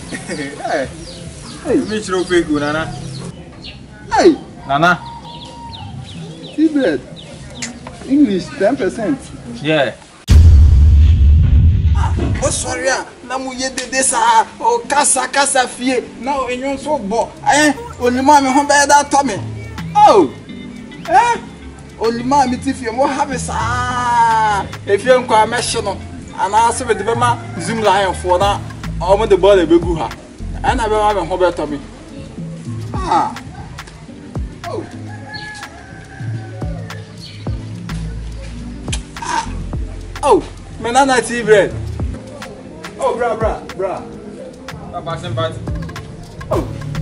Hey. Me chiro fake Nana. Hey. Nana. Teabread. English 10%. Yeah. Oh sorry, na mu ye de sa o kasa fie na o enyon so bo olima me ho be da to me. Oh. Olima mi ti fie mo have sa. Efie nkwa me hye no. Ana se be de be ma zoom lion for na o mo de ball e be gu ha. Ana be ma me ho be to me. Ah. Oh. Oh, me na teabread. Oh, bra. Papa sympathy. Oh.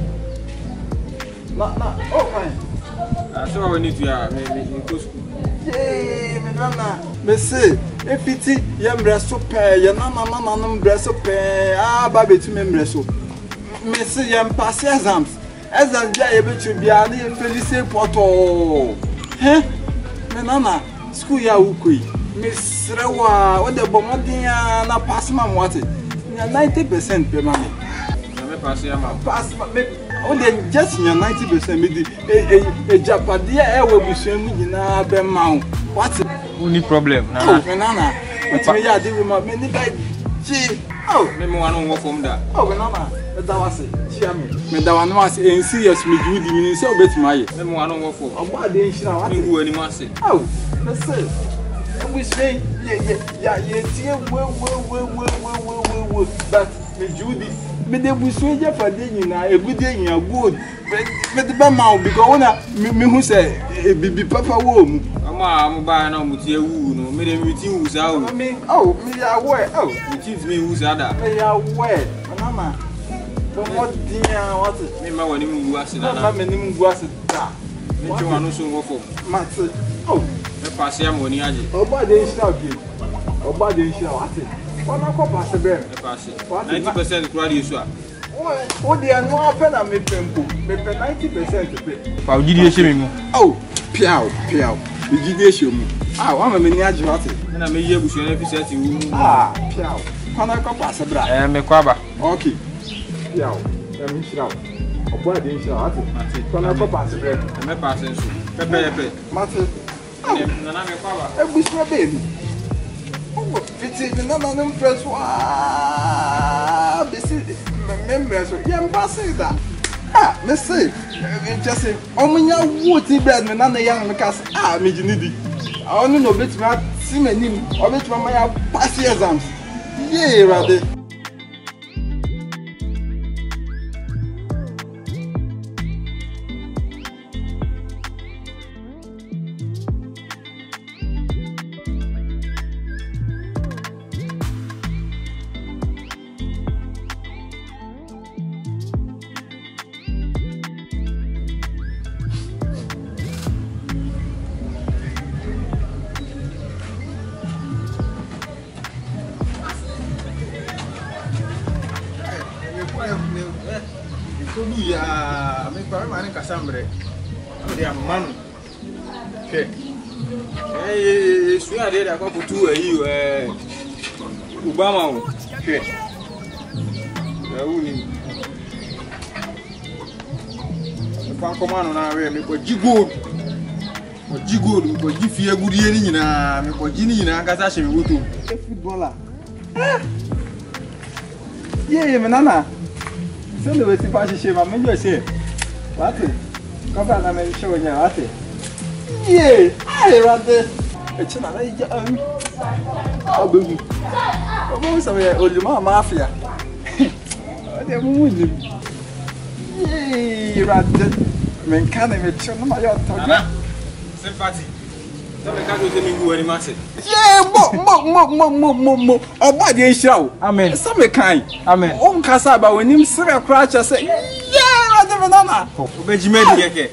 No. Oh, fine. So we need to me go school. Yay, me nana. Me say, efiti ye mreso pe, ye nana no mreso pe. Ah, ba betu me mreso. Me say ye pass exams. Exams bia ye betu bia na ye felice poto. Me nana, school ya ukui. Miss Rewa, what the bombardier na pass my water. 90% per money. Pass me. Oh, then just 90% me a Japadia will be swimming in a bear mount. What's the only problem? Nana, but me, I did with my many bag. Oh, me one more from that. Oh, Nana, that was it. Me that one was in serious me do the meaning so bet my. Me one more for. Oh, what they should have anyone say. Oh, let's say. We say, yeah, but me Judy, me de buswe je for dey nyina egude nya good. Me de ba ma because na me hu say bibi papa wo mu. Ama am ba na mu tie wu no, me de me ti wu sa o. Me ya we, me ti me wu sa da. Me ya we, mama. But what dia what? Me ma wani mu wu ase da na. Ma me ni mu wu ase da. Me ti wa no so wo fo. Ma oh. Me pass ya money aje. Oba dey shira bi. Oba dey shira what? Ona ko pass be. Me pass. 90% kura di so a. O dey anu afa na me pempo. Me pe 90% pe. Pa ugidi e she me mu. Oh, piao. Ugidi e she mu. Ah, wa ma me ni aje what? Na me ye busu na fi set wu. Ah, piao. Ona ko pass bra. Me kwa ba. Okay. Piao. Me shira. Oba dey shira what? Ona ko pass be. Me pass nso. Pepe. Mate. Nana me kwa ba. Ebusra baby. Oh, fiti na no press wa. Bisi remember so. Yam pass that. Ah, me say. Just say, omunya wo teabread me na na yan me kas. Ah, me jinidi. Onu no betima si menim. O betima ma ya pass exams. Yeah, rather. Ya, me kwa mane kasambre. Dia manu. Ke. Suya de da ko putu ayi Obama o. Ke. Ya uni. Kwa komano na we me ko jigold. Ko jigold ko jifie agudie ni nyina, me ko jini nyina kasa hye me woto. Footballer. Yeah, manana. Send the way to pass shame, I'm going to say, what? Come back and show you what? Yeah, I rather. It's not like I'll be. Most of your old mafia. They're moving. Yeah, rather. Men can't even show my yacht. Sympathy. Tell me, can't you tell me who any master? Yeah, mo. Oba dey shira. Amen. Some kind. Amen. On kasa ba when him sere crash say, yeah, what the banana. Obeji me di keke.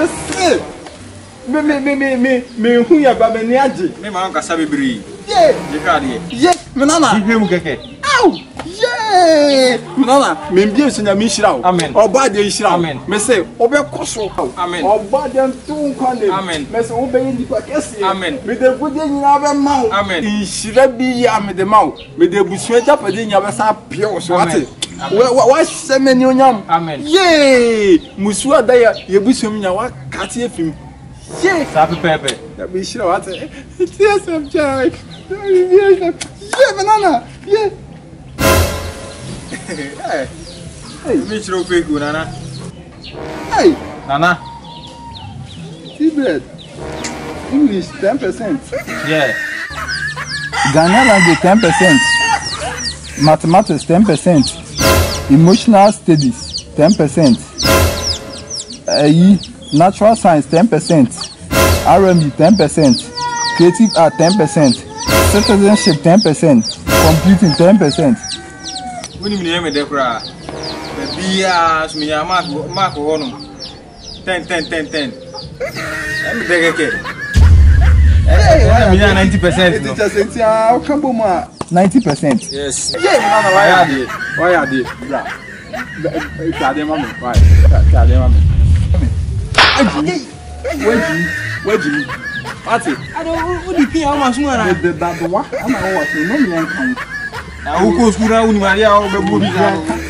Me hu ya ba me ni age. Me ma kasa bebre. Yeah. Je ka de. Yeah, banana. Ihwe mu keke. Ow. Yeah. Banana, me bi esunya mi shira. Amen. Oba dey shira. Amen. Me say, obe koso. Amen. Oba dey tun kwale. Amen. Me say obe yin di kwa kesi. Amen. Me de gudi nyina be mawo. Amen. Inshira bi ya me de mawo. Me de busu eja pade nya be sa pio so ate. Wa semeni onyam. Amen. Yay! Musu adaya yebusum nya wa kate afim. Yay! Sabe pepe. Ya be shira what? Tears of joy. Yeah, banana. Yeah. Hey, me chiro fake nana. Hey, Nana. teabread. English 10%. Yeah. Ghanaian language 10%. Mathematics 10%. Emotional studies 10%. Natural science 10%. R&B 10%. Creative art 10%. Citizenship 10%. Computing 10%. When you name it, Decra. The beers, me a mark honum. 10. Let me take a cake. Hey, 90%. It just says, how come 90%? Yes. Yeah, why are they? Bra. Why? Where do you? What's it? I don't know the how much more. The one, I'm not watching. No, me and I will go to Maria or the